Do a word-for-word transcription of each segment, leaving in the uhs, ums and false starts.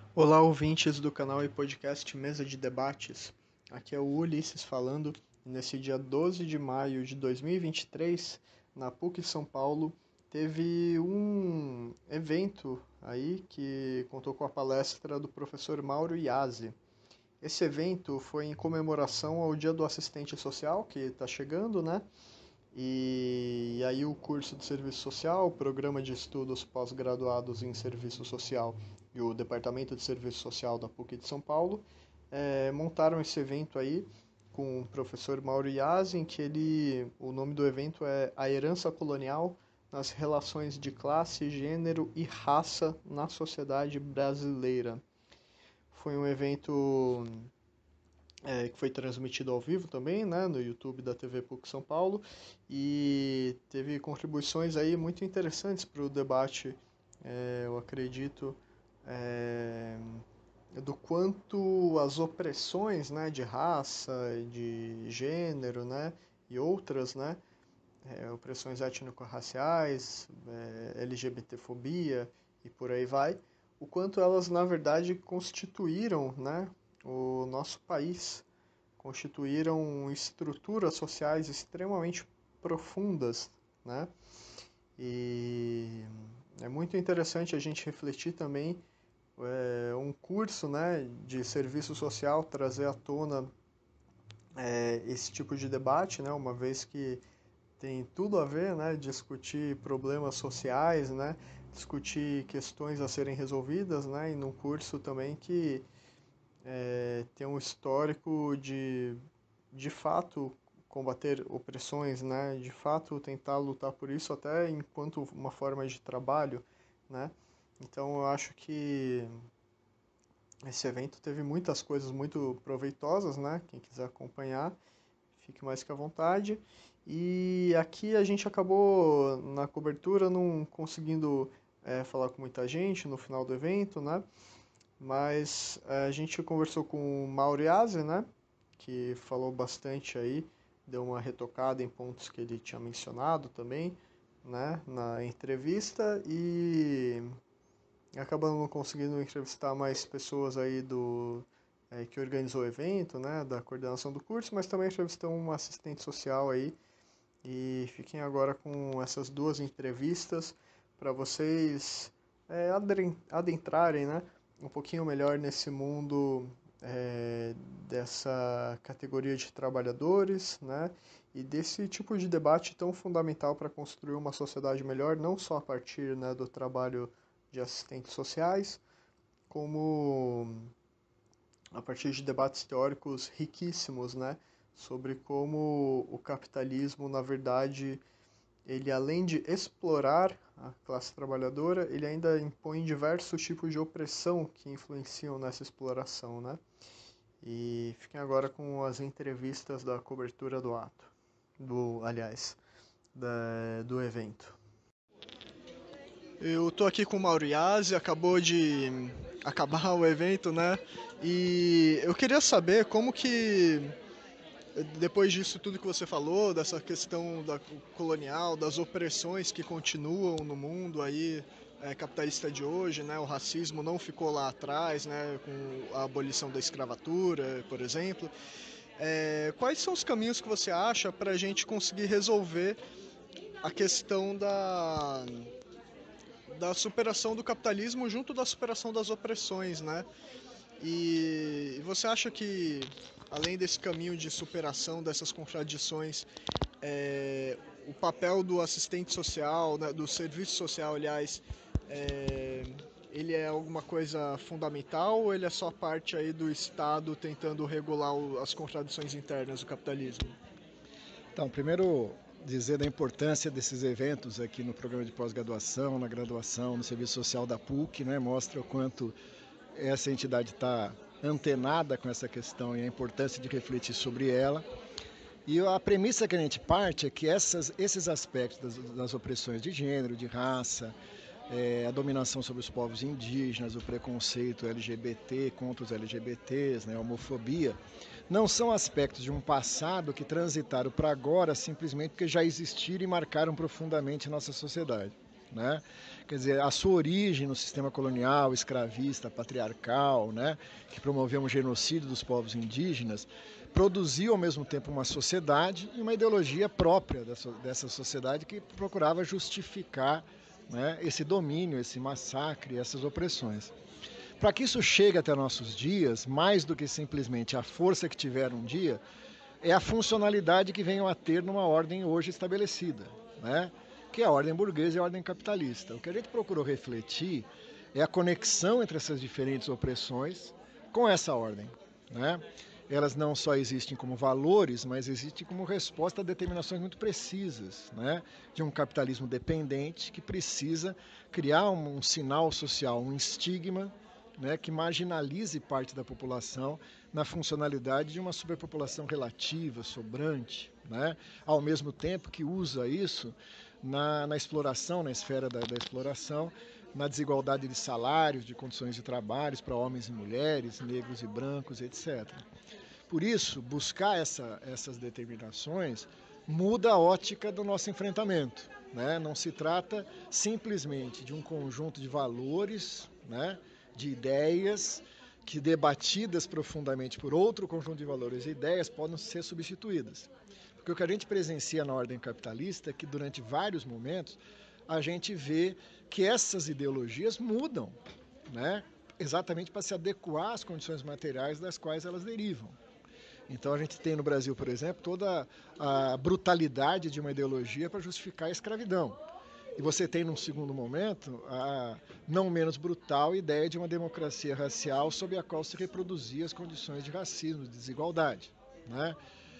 Olá, ouvintes do canal e podcast Mesa de Debates. Aqui é o Ulisses falando. Nesse dia doze de maio de dois mil e vinte e três, na PUC São Paulo, teve um evento aí que contou com a palestra do professor Mauro Iazzi. Esse evento foi em comemoração ao Dia do Assistente Social, que está chegando, né? E aí o curso de Serviço Social, o Programa de Estudos Pós-Graduados em Serviço Social e o Departamento de Serviço Social da PUC de São Paulo eh, montaram esse evento aí com o professor Mauro Iazzi, em que ele, o nome do evento é A Herança Colonial nas Relações de Classe, Gênero e Raça na Sociedade Brasileira. Foi um evento é, que foi transmitido ao vivo também, né, no YouTube da T V PUC São Paulo, e teve contribuições aí muito interessantes para o debate, é, eu acredito, é, do quanto as opressões, né, de raça, de gênero, né, e outras, né, é, opressões étnico-raciais, é, LGBTfobia e por aí vai, o quanto elas na verdade constituíram, né, o nosso país, constituíram estruturas sociais extremamente profundas, né? E é muito interessante a gente refletir também é, um curso, né, de serviço social trazer à tona é, esse tipo de debate, né, uma vez que tem tudo a ver, né, discutir problemas sociais, né, discutir questões a serem resolvidas, né, e num curso também que é, tem um histórico de, de fato, combater opressões, né? De fato, tentar lutar por isso até enquanto uma forma de trabalho, né? Então, eu acho que esse evento teve muitas coisas muito proveitosas, né? Quem quiser acompanhar, fique mais que à vontade. E aqui a gente acabou, na cobertura, não conseguindo é, falar com muita gente no final do evento, né? Mas eh, a gente conversou com o Mauriase, né? Que falou bastante aí, deu uma retocada em pontos que ele tinha mencionado também, né? Na entrevista e acabamos conseguindo entrevistar mais pessoas aí do eh, que organizou o evento, né? Da coordenação do curso, mas também entrevistamos uma assistente social aí. E fiquem agora com essas duas entrevistas para vocês é, adentrarem, né, um pouquinho melhor nesse mundo é, dessa categoria de trabalhadores, né, e desse tipo de debate tão fundamental para construir uma sociedade melhor, não só a partir, né, do trabalho de assistentes sociais, como a partir de debates teóricos riquíssimos, né, sobre como o capitalismo, na verdade, ele além de explorar a classe trabalhadora, ele ainda impõe diversos tipos de opressão que influenciam nessa exploração, né? E fiquem agora com as entrevistas da cobertura do ato, do, aliás, da, do evento. Eu tô aqui com o Mauro Iazzi, acabou de acabar o evento, né? E eu queria saber como que depois disso tudo que você falou, dessa questão da colonial, das opressões que continuam no mundo aí é, capitalista de hoje, né? O racismo não ficou lá atrás, né? Com a abolição da escravatura, por exemplo. É, quais são os caminhos que você acha para a gente conseguir resolver a questão da, da superação do capitalismo junto da superação das opressões, né? E você acha que, além desse caminho de superação dessas contradições, é, o papel do assistente social, né, do serviço social, aliás, é, ele é alguma coisa fundamental ou ele é só parte aí do Estado tentando regular o, as contradições internas do capitalismo? Então, primeiro dizer da importância desses eventos aqui no programa de pós-graduação, na graduação, no serviço social da PUC, né? Mostra o quanto essa entidade está antenada com essa questão e a importância de refletir sobre ela. E a premissa que a gente parte é que essas, esses aspectos das, das opressões de gênero, de raça, é, a dominação sobre os povos indígenas, o preconceito L G B T contra os L G B Ts, né, a homofobia, não são aspectos de um passado que transitaram para agora simplesmente porque já existiram e marcaram profundamente a nossa sociedade. né? Quer dizer, a sua origem no sistema colonial, escravista, patriarcal, né? Que promoveu um genocídio dos povos indígenas, produziu ao mesmo tempo uma sociedade e uma ideologia própria dessa, dessa sociedade que procurava justificar, né, esse domínio, esse massacre, essas opressões. Para que isso chegue até nossos dias, mais do que simplesmente a força que tiveram um dia, é a funcionalidade que venham a ter numa ordem hoje estabelecida, né? Que é a ordem burguesa e a ordem capitalista. O que a gente procurou refletir é a conexão entre essas diferentes opressões com essa ordem, né? Elas não só existem como valores, mas existem como resposta a determinações muito precisas, né? De um capitalismo dependente que precisa criar um, um sinal social, um estigma, né, que marginalize parte da população na funcionalidade de uma superpopulação relativa, sobrante, né? Ao mesmo tempo que usa isso na, na exploração, na esfera da, da exploração, na desigualdade de salários, de condições de trabalho para homens e mulheres, negros e brancos, etcétera. Por isso, buscar essa, essas determinações muda a ótica do nosso enfrentamento, né? Não se trata simplesmente de um conjunto de valores, né, de ideias que, debatidas profundamente por outro conjunto de valores e ideias, podem ser substituídas. Porque o que a gente presencia na ordem capitalista é que, durante vários momentos, a gente vê que essas ideologias mudam, né, exatamente para se adequar às condições materiais das quais elas derivam. Então a gente tem no Brasil, por exemplo, toda a brutalidade de uma ideologia para justificar a escravidão. E você tem, num segundo momento, a não menos brutal ideia de uma democracia racial sob a qual se reproduzia as condições de racismo, de desigualdade, né?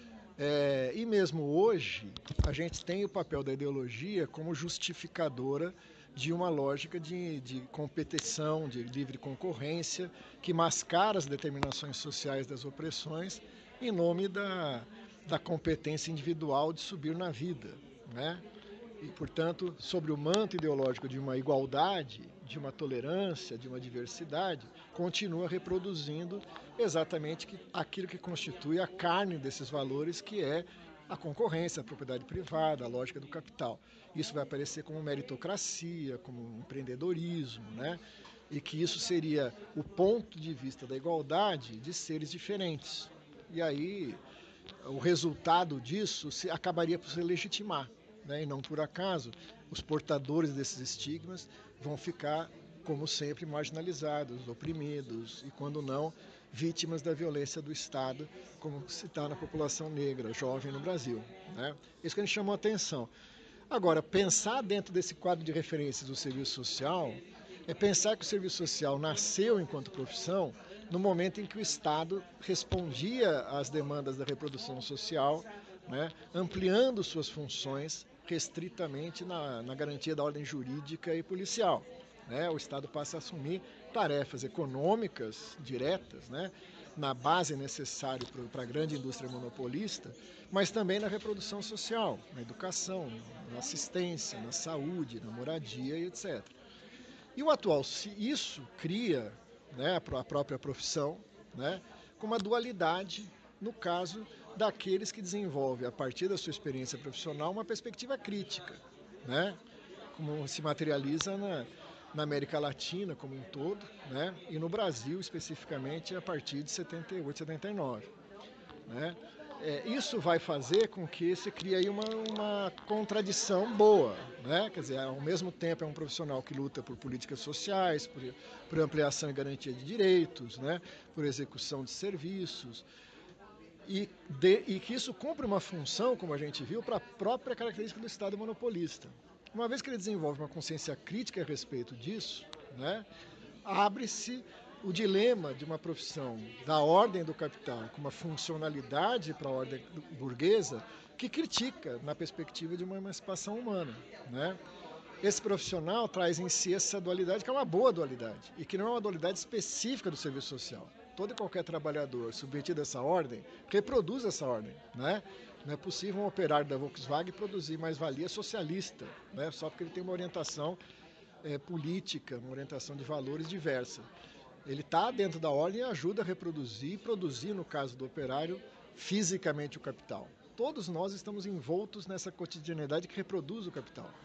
É, e mesmo hoje, a gente tem o papel da ideologia como justificadora de uma lógica de, de competição, de livre concorrência, que mascara as determinações sociais das opressões em nome da, da competência individual de subir na vida, né? E, portanto, sobre o manto ideológico de uma igualdade, de uma tolerância, de uma diversidade, continua reproduzindo exatamente aquilo que constitui a carne desses valores, que é a concorrência, a propriedade privada, a lógica do capital. Isso vai aparecer como meritocracia, como empreendedorismo, né? E que isso seria o ponto de vista da igualdade de seres diferentes. E aí, o resultado disso se, acabaria por se legitimar. Né? E não por acaso, os portadores desses estigmas vão ficar, como sempre, marginalizados, oprimidos e, quando não, vítimas da violência do Estado, como se está na população negra, jovem no Brasil, né? Isso que a gente chamou a atenção. Agora, pensar dentro desse quadro de referências do serviço social é pensar que o serviço social nasceu enquanto profissão no momento em que o Estado respondia às demandas da reprodução social, né, ampliando suas funções restritamente na, na garantia da ordem jurídica e policial. Né? O Estado passa a assumir tarefas econômicas diretas, né, na base necessária para a grande indústria monopolista, mas também na reprodução social, na educação, na assistência, na saúde, na moradia e etcétera. E o atual, isso cria, né, a própria profissão, né, com uma dualidade, no caso daqueles que desenvolvem, a partir da sua experiência profissional, uma perspectiva crítica, né, como se materializa na, na América Latina como um todo, né, e no Brasil especificamente a partir de setenta e oito, setenta e nove. Né. É, isso vai fazer com que se crie aí uma, uma contradição boa, né? Quer dizer, ao mesmo tempo é um profissional que luta por políticas sociais, por, por ampliação e garantia de direitos, né? Por execução de serviços, e, de, e que isso cumpre uma função, como a gente viu, para a própria característica do Estado monopolista. Uma vez que ele desenvolve uma consciência crítica a respeito disso, né, abre-se o dilema de uma profissão da ordem do capital com uma funcionalidade para a ordem burguesa que critica na perspectiva de uma emancipação humana, né? Esse profissional traz em si essa dualidade, que é uma boa dualidade, e que não é uma dualidade específica do serviço social. Todo e qualquer trabalhador submetido a essa ordem reproduz essa ordem, né? Não é possível um operário da Volkswagen produzir mais-valia socialista, né? Só porque ele tem uma orientação é, política, uma orientação de valores diversa. Ele está dentro da ordem e ajuda a reproduzir e produzir, no caso do operário, fisicamente o capital. Todos nós estamos envoltos nessa cotidianidade que reproduz o capital.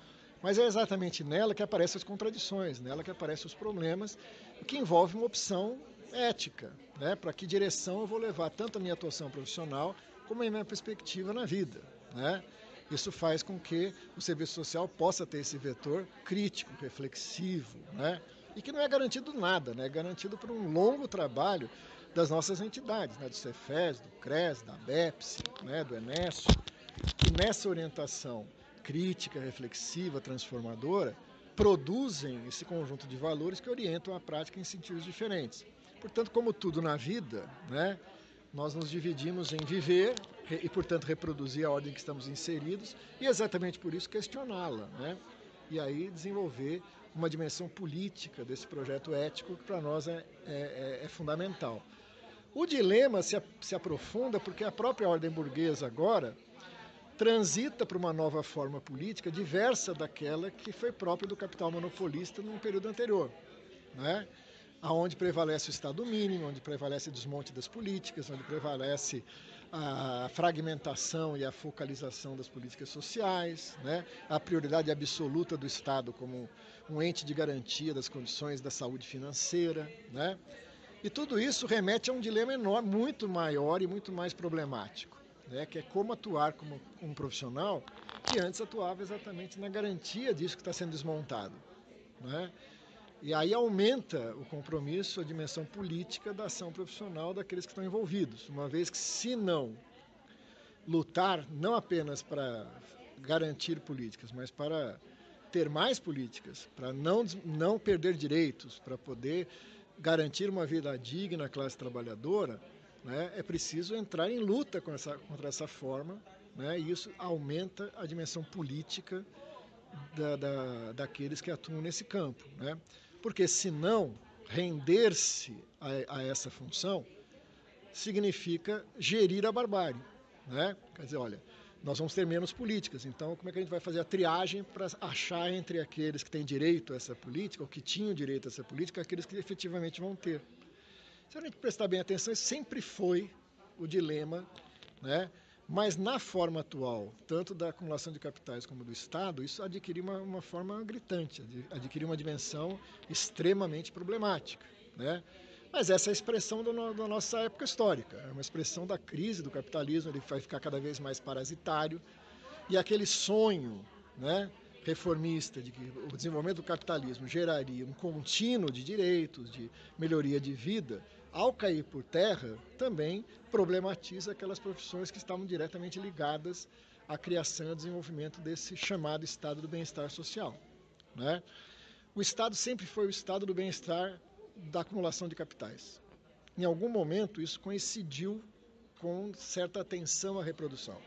Mas é exatamente nela que aparecem as contradições, nela que aparecem os problemas, o que envolve uma opção ética, né? Para que direção eu vou levar tanto a minha atuação profissional como a minha perspectiva na vida, né? Isso faz com que o serviço social possa ter esse vetor crítico, reflexivo, né? E que não é garantido nada, né? É garantido por um longo trabalho das nossas entidades, né? Do Cefes, do CRES, da BEPS, né? Do Enesco, que nessa orientação crítica, reflexiva, transformadora, produzem esse conjunto de valores que orientam a prática em sentidos diferentes. Portanto, como tudo na vida, né? Nós nos dividimos em viver e, portanto, reproduzir a ordem que estamos inseridos e, exatamente por isso, questioná-la, né? E aí desenvolver uma dimensão política desse projeto ético que para nós é, é, é fundamental. O dilema se, se aprofunda porque a própria ordem burguesa agora transita para uma nova forma política diversa daquela que foi própria do capital monopolista num período anterior, né? Onde prevalece o Estado mínimo, onde prevalece o desmonte das políticas, onde prevalece a fragmentação e a focalização das políticas sociais, né? A prioridade absoluta do Estado como um ente de garantia das condições da saúde financeira, né? E tudo isso remete a um dilema enorme, muito maior e muito mais problemático, né? Que é como atuar como um profissional que antes atuava exatamente na garantia disso que está sendo desmontado, né? E aí aumenta o compromisso, a dimensão política da ação profissional daqueles que estão envolvidos, uma vez que, se não lutar, não apenas para garantir políticas, mas para ter mais políticas, para não, não perder direitos, para poder garantir uma vida digna à classe trabalhadora, né, é preciso entrar em luta com essa, contra essa forma, né, e isso aumenta a dimensão política da, da, daqueles que atuam nesse campo, né? Porque, senão, render-se a, a essa função significa gerir a barbárie, né? Quer dizer, olha, nós vamos ter menos políticas, então como é que a gente vai fazer a triagem para achar entre aqueles que têm direito a essa política, ou que tinham direito a essa política, aqueles que efetivamente vão ter? Se a gente prestar bem atenção, esse sempre foi o dilema, né? Mas na forma atual, tanto da acumulação de capitais como do Estado, isso adquiriu uma, uma forma gritante, adquiriu uma dimensão extremamente problemática, né? Mas essa é a expressão do no, da nossa época histórica, é uma expressão da crise do capitalismo, ele vai ficar cada vez mais parasitário, e aquele sonho, né, reformista de que o desenvolvimento do capitalismo geraria um contínuo de direitos, de melhoria de vida, ao cair por terra, também problematiza aquelas profissões que estavam diretamente ligadas à criação e desenvolvimento desse chamado estado do bem-estar social, né? O Estado sempre foi o estado do bem-estar da acumulação de capitais. Em algum momento, isso coincidiu com certa atenção à reprodução.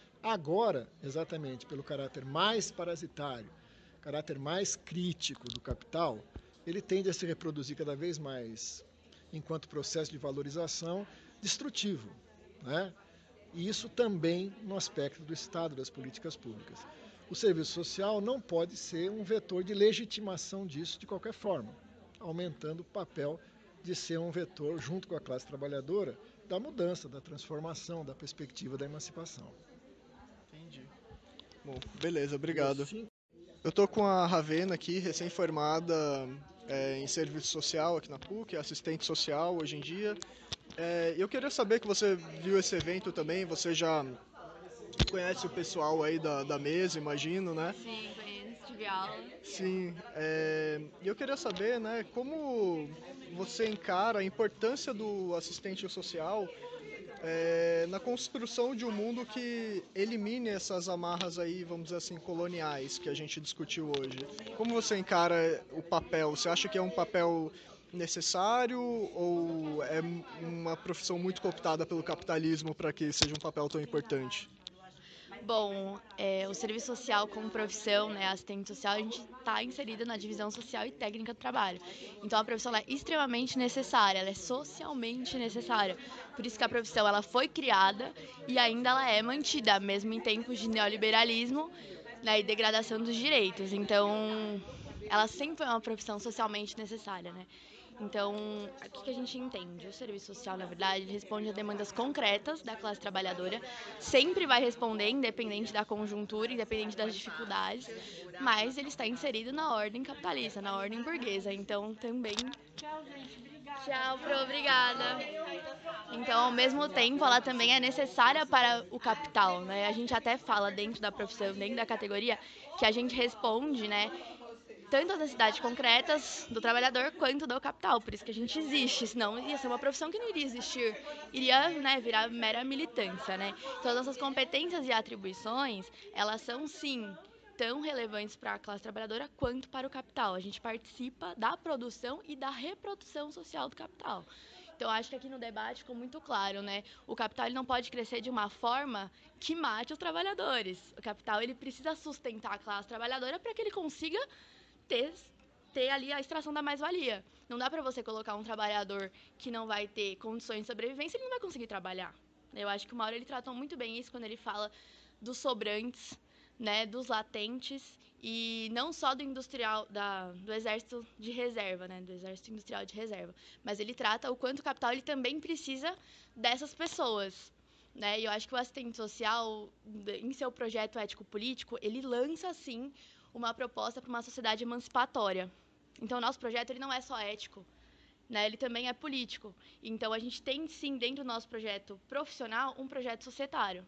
Agora, exatamente pelo caráter mais parasitário, caráter mais crítico do capital, ele tende a se reproduzir cada vez mais enquanto processo de valorização destrutivo, né? E isso também no aspecto do Estado, das políticas públicas. O serviço social não pode ser um vetor de legitimação disso de qualquer forma, aumentando o papel de ser um vetor, junto com a classe trabalhadora, da mudança, da transformação, da perspectiva da emancipação. Entendi. Bom, beleza, obrigado. Eu tô com a Ravena aqui, recém-formada é, em serviço social aqui na PUC, assistente social hoje em dia. É, eu queria saber que você viu esse evento também, você já conhece o pessoal aí da, da mesa, imagino, né? Sim, conheço, tive aula. Sim, é, eu queria saber, né, como você encara a importância do assistente social É, na construção de um mundo que elimine essas amarras aí, vamos dizer assim, coloniais que a gente discutiu hoje. Como você encara o papel? Você acha que é um papel necessário ou é uma profissão muito cooptada pelo capitalismo para que seja um papel tão importante? Bom, é, o serviço social como profissão, né, assistente social, a gente está inserido na divisão social e técnica do trabalho. Então a profissão ela é extremamente necessária, ela é socialmente necessária. Por isso que a profissão ela foi criada e ainda ela é mantida, mesmo em tempos de neoliberalismo, né, e degradação dos direitos. Então ela sempre foi uma profissão socialmente necessária, né? Então, o que, que a gente entende? O serviço social, na verdade, ele responde a demandas concretas da classe trabalhadora, sempre vai responder, independente da conjuntura, independente das dificuldades, mas ele está inserido na ordem capitalista, na ordem burguesa. Então, também... Tchau, gente. Obrigada. Tchau, Pro. Obrigada. Então, ao mesmo tempo, ela também é necessária para o capital, né? A gente até fala dentro da profissão, dentro da categoria, que a gente responde, né, tanto as necessidades concretas do trabalhador quanto do capital. Por isso que a gente existe, senão ia ser uma profissão que não iria existir, iria, né, virar mera militância, né? Então, as nossas competências e atribuições, elas são, sim, tão relevantes para a classe trabalhadora quanto para o capital. A gente participa da produção e da reprodução social do capital. Então, acho que aqui no debate ficou muito claro, né? O capital ele não pode crescer de uma forma que mate os trabalhadores. O capital ele precisa sustentar a classe trabalhadora para que ele consiga ter, ter ali a extração da mais-valia. Não dá para você colocar um trabalhador que não vai ter condições de sobrevivência, ele não vai conseguir trabalhar. Eu acho que o Mauro ele tratou muito bem isso quando ele fala dos sobrantes, né, dos latentes, e não só do industrial, da, do exército de reserva, né, do exército industrial de reserva, mas ele trata o quanto o capital ele também precisa dessas pessoas, né, e eu acho que o assistente social, em seu projeto ético-político, ele lança, sim, uma proposta para uma sociedade emancipatória. Então, o nosso projeto ele não é só ético, né, ele também é político. Então, a gente tem, sim, dentro do nosso projeto profissional, um projeto societário.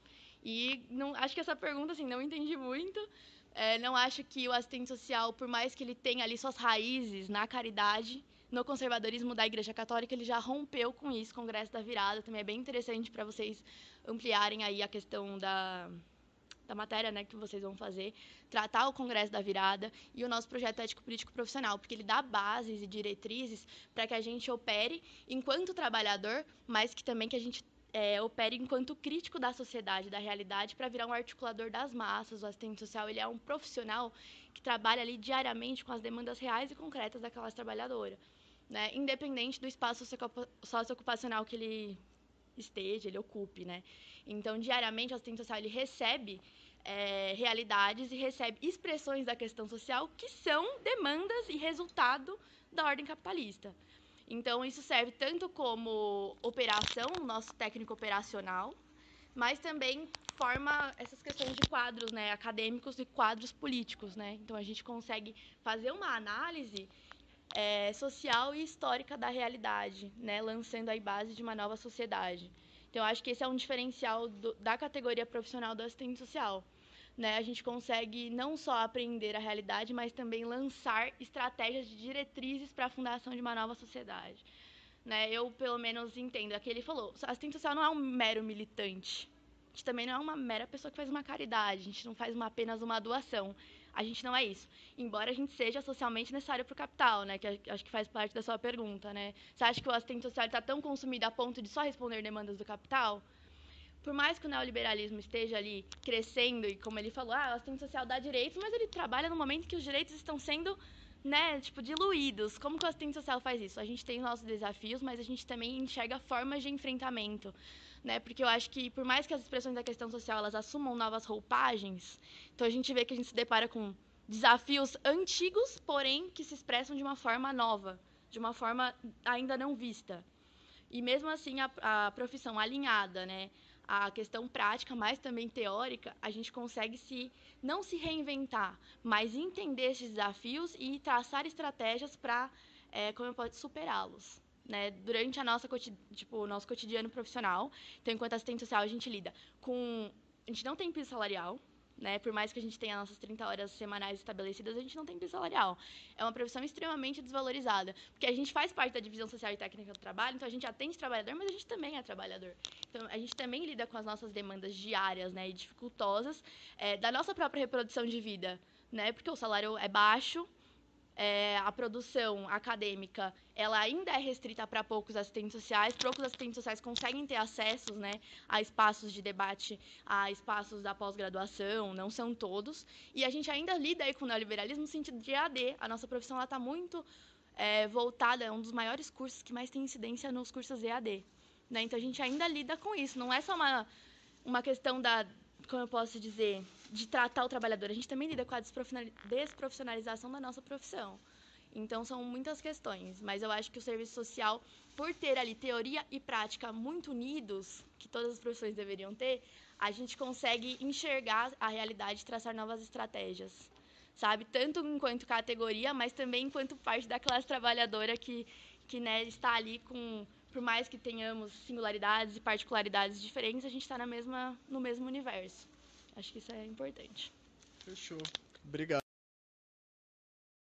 E não, acho que essa pergunta, assim, não entendi muito. É, não acho que o assistente social, por mais que ele tenha ali suas raízes na caridade, no conservadorismo da Igreja Católica, ele já rompeu com isso, o Congresso da Virada. Também é bem interessante para vocês ampliarem aí a questão da, da matéria, né, que vocês vão fazer, tratar o Congresso da Virada e o nosso projeto ético-político profissional, porque ele dá bases e diretrizes para que a gente opere enquanto trabalhador, mas que também que a gente É, opere enquanto crítico da sociedade, da realidade, para virar um articulador das massas. O assistente social ele é um profissional que trabalha ali diariamente com as demandas reais e concretas da classe trabalhadora, né? Independente do espaço socioocupacional que ele esteja, ele ocupe, né? Então, diariamente, o assistente social ele recebe é, realidades e recebe expressões da questão social que são demandas e resultado da ordem capitalista. Então, isso serve tanto como operação, nosso técnico operacional, mas também forma essas questões de quadros, né, acadêmicos e quadros políticos, né? Então, a gente consegue fazer uma análise é, social e histórica da realidade, né, lançando aí base de uma nova sociedade. Então, eu acho que esse é um diferencial do, da categoria profissional do assistente social. Né, a gente consegue não só aprender a realidade, mas também lançar estratégias de diretrizes para a fundação de uma nova sociedade. Né, eu, pelo menos, entendo. Aqui ele falou, assistente social não é um mero militante. A gente também não é uma mera pessoa que faz uma caridade. A gente não faz uma, apenas uma doação. A gente não é isso. Embora a gente seja socialmente necessário para o capital, né, que acho que faz parte da sua pergunta. Né? Você acha que o assistente social está tão consumido a ponto de só responder demandas do capital? Por mais que o neoliberalismo esteja ali crescendo, e como ele falou, ah, o assistente social dá direitos, mas ele trabalha no momento que os direitos estão sendo, né, tipo, diluídos. Como que o assistente social faz isso? A gente tem os nossos desafios, mas a gente também enxerga formas de enfrentamento, né, porque eu acho que, por mais que as expressões da questão social, elas assumam novas roupagens, então a gente vê que a gente se depara com desafios antigos, porém que se expressam de uma forma nova, de uma forma ainda não vista. E mesmo assim, a, a profissão alinhada, né, a questão prática, mas também teórica, a gente consegue se não se reinventar, mas entender esses desafios e traçar estratégias para, é, como eu posso superá-los, né? Durante a nossa tipo, o nosso cotidiano profissional. Então, enquanto assistente social, a gente lida com, a gente não tem piso salarial. Né? Por mais que a gente tenha nossas trinta horas semanais estabelecidas, a gente não tem piso salarial. É uma profissão extremamente desvalorizada, porque a gente faz parte da divisão social e técnica do trabalho, então a gente atende trabalhador, mas a gente também é trabalhador. Então, a gente também lida com as nossas demandas diárias, né, e dificultosas, é, da nossa própria reprodução de vida, né, porque o salário é baixo, é, a produção acadêmica ela ainda é restrita para poucos assistentes sociais, poucos assistentes sociais conseguem ter acessos, né, a espaços de debate, a espaços da pós-graduação, não são todos, e a gente ainda lida aí com o neoliberalismo no sentido de E A D, a nossa profissão está muito é, voltada, é um dos maiores cursos que mais tem incidência nos cursos E A D, né, então a gente ainda lida com isso, não é só uma, uma questão da, como eu posso dizer, de tratar o trabalhador, a gente também lida com a desprofissionalização da nossa profissão. Então, são muitas questões, mas eu acho que o serviço social, por ter ali teoria e prática muito unidos, que todas as profissões deveriam ter, a gente consegue enxergar a realidade e traçar novas estratégias, sabe? Tanto enquanto categoria, mas também enquanto parte da classe trabalhadora que, que né, está ali com... Por mais que tenhamos singularidades e particularidades diferentes, a gente está na mesma, no mesmo universo. Acho que isso é importante. Fechou. Obrigado.